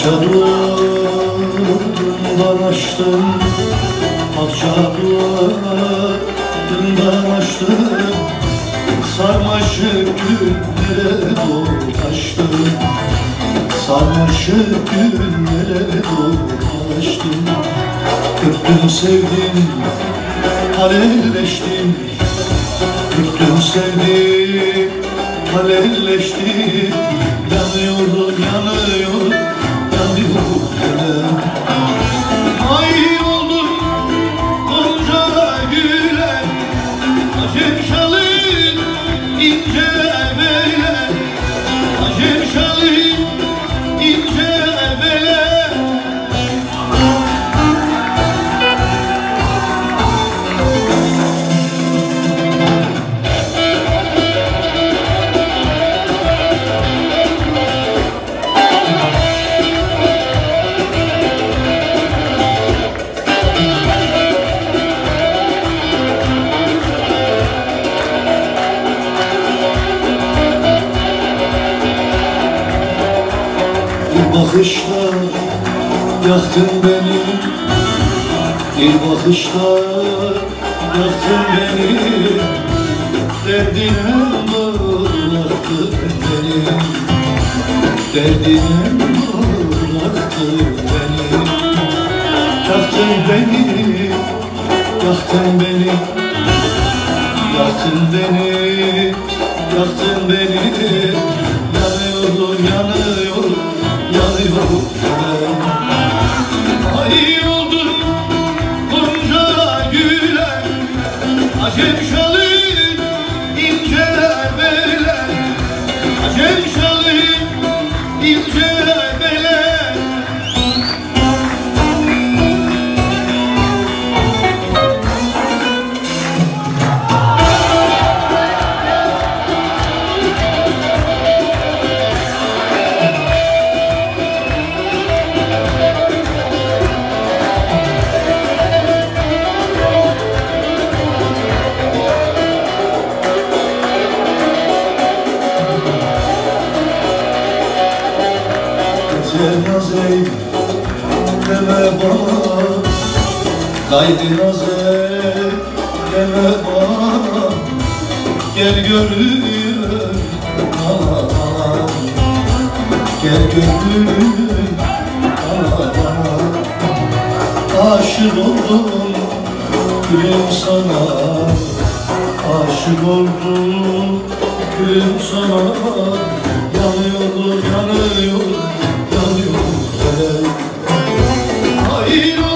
duvarından açtım, parça duvarından açtım, sarmaşık günlere dolaştım, sarmaşık günlere dolaştım. Öptüm sevdim, alevleştim, öptüm sevdim, alevleştim. Yanıyorum, yanıyorum, yanıyorum gülüm. Ay oldum Gonca güle, acem şalın ince bele, acem şalın ince bele. Bir bakışla yaktın beni, bir bakışla yaktın beni, derdine bıraktın beni, derdine bıraktın beni. Yaktın beni, yaktın beni, yaktın beni, yaktın beni. Yanıyorum, yanıyorum, yanıyorum. Ay oldum Gonca güle, acem şalın ince bele, acem şalın ince bele. Nazey deme bana, haydi nazey deme bana, gel gönlüm bana, gel gönlüm bana. Aşık oldum gülüm sana, aşık oldum gülüm sana. Yanıyorum, yanıyorum, yanıyorum. Hayır.